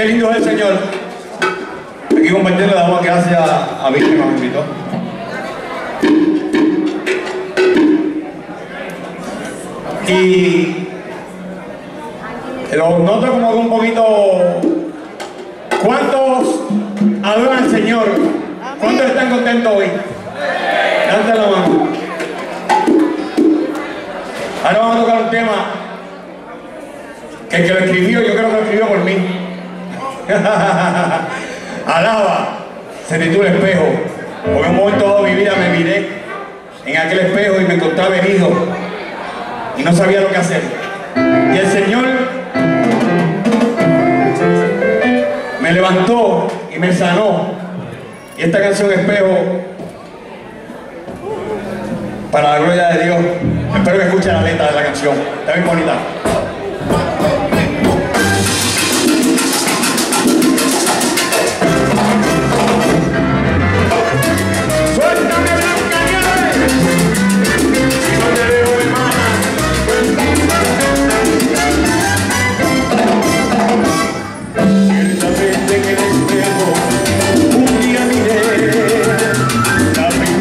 lindo es el Señor. Aquí compartiendo, le damos gracias a Vicky que nos invitó. Y lo noto como un poquito. ¿Cuántos adoran al Señor? ¿Cuántos están contentos hoy? Levanta la mano. Ahora vamos a tocar un tema que el que lo escribió, yo creo que lo escribió por mí. Alaba, se titula Espejo. Porque en un momento dado de mi vida me miré en aquel espejo y me encontraba herido y no sabía lo que hacer. Y el Señor me levantó y me sanó. Y esta canción Espejo, para la gloria de Dios, espero que escuchen la letra de la canción. Está bien bonita.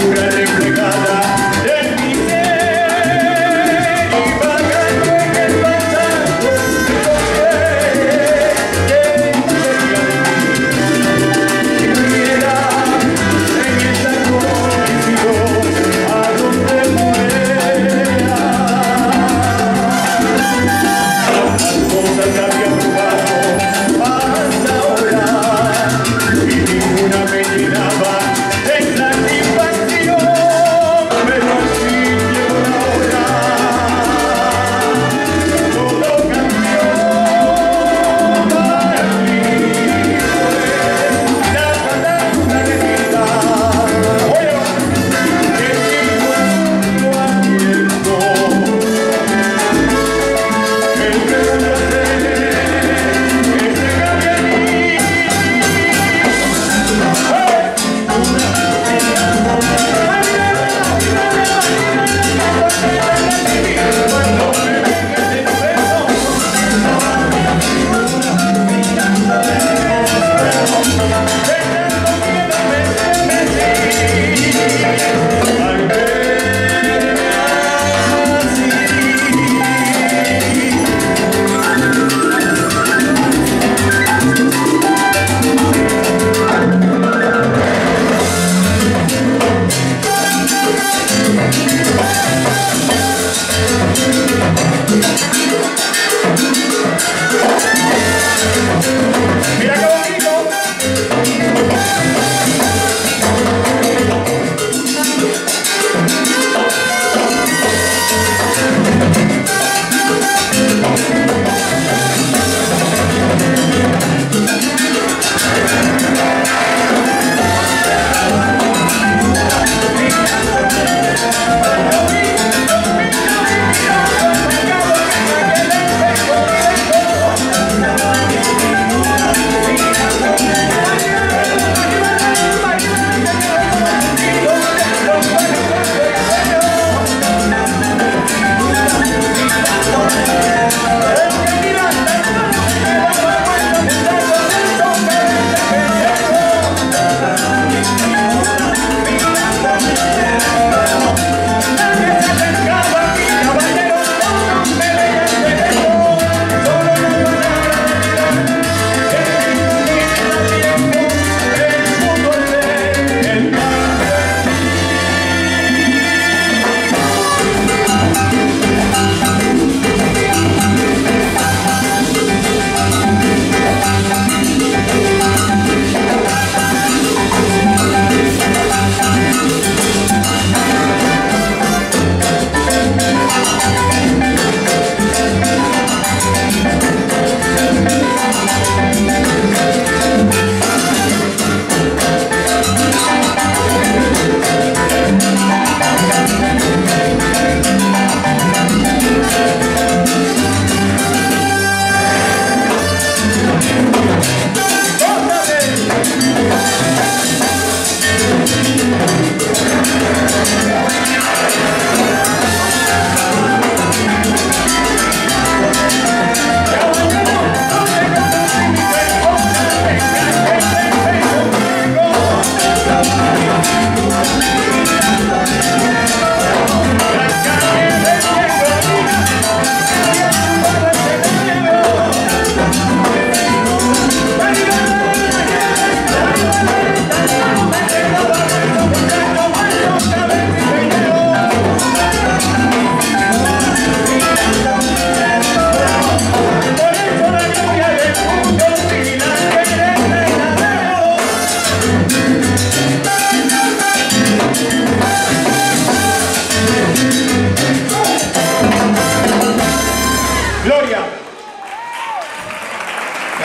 El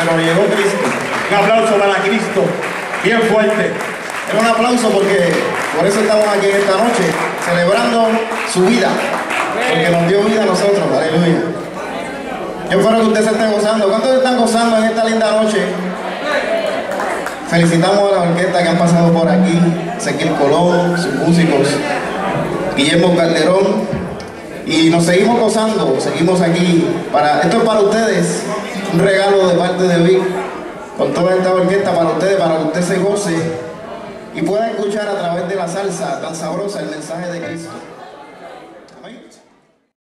pero llegó Cristo. Un aplauso para Cristo, bien fuerte. Es un aplauso porque por eso estamos aquí en esta noche, celebrando su vida, porque nos dio vida a nosotros, aleluya. Yo espero que ustedes se estén gozando. ¿Cuántos están gozando en esta linda noche? Felicitamos a la orquesta que han pasado por aquí, Ezequiel Colón, sus músicos, Guillermo Calderón, y nos seguimos gozando, seguimos aquí. Esto es para ustedes, un regalo de parte de Vic, con toda esta orquesta para ustedes, para que usted se goce y pueda escuchar a través de la salsa tan sabrosa el mensaje de Cristo.